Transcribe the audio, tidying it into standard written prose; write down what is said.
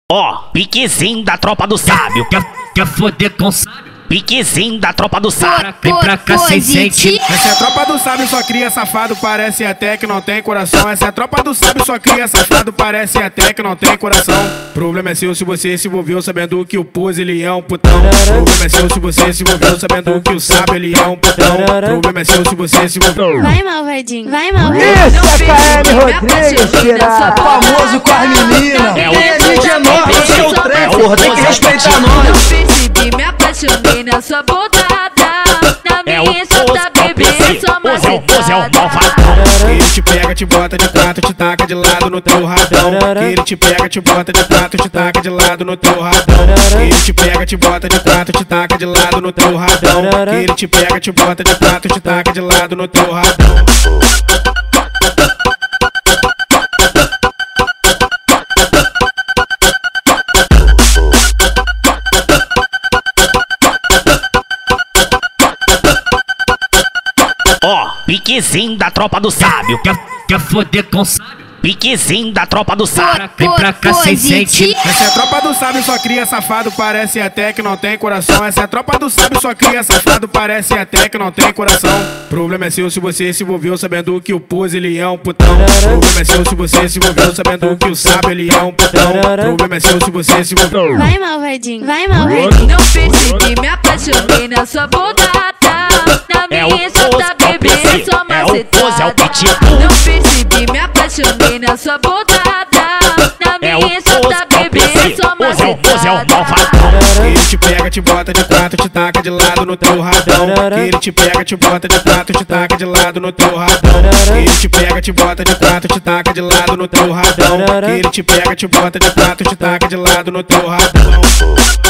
Ó, piquezinho da tropa do sábio. Quer foder com sábio? Piquezinho da tropa do sábio. Vem pra cá sem sentir. Essa é a tropa do sábio, só cria safado, parece até que não tem coração. Essa é a tropa do sábio, só cria safado, parece até que não tem coração. Problema é seu se você se envolveu sabendo que o pose ele é um putão. Problema é seu se você se envolveu sabendo que o sábio ele é um putão. Problema é seu se você se envolveu. Vai, malvadinho, vai, malvadinho. Isso é KM Rodrigues, pirata, famoso com as meninas. É mídia nova, esse é o trap, porra, tem que respeitar nós. Percebi, me apaixonei na sua botada. Na minha está bebendo sua malvadão. Ele te pega, te bota de quatro, te taca de lado no teu radão. Ele te pega, te bota de quatro, te taca de lado no teu radão. Ele te pega, te bota de quatro, te taca de lado no teu radão. Ele te pega, te bota de quatro, te taca de lado no teu radão. Ó, piquezinho da tropa do sábio. Quer foder com sábio? Piquezinho da tropa do sábio. Vem pra cá sem sentir. Essa é a tropa do sábio, só cria safado, parece até que não tem coração. Essa é a tropa do sábio, só cria safado, parece até que não tem coração. Problema é seu se você se envolveu sabendo que o pose ele é um putão. Problema é seu se você se envolveu sabendo que o sábio ele é um putão. Problema é seu se você se envolveu. Vai, malvadinho, vai, malvadinho. Não percebi, me apaixonei na sua botada. Na minha está bebendo sua macetada. Não percebi, me apaixonei na sua botada. Na minha está bebendo sua macetada. Ele te pega, te bota de quatro, te taca de lado no teu radão. Ele te pega, te bota de quatro, te taca de lado no teu radão. Ele te pega, te bota de quatro, te taca de lado no teu radão. Ele te pega, te bota de quatro, te taca de lado no teu radão.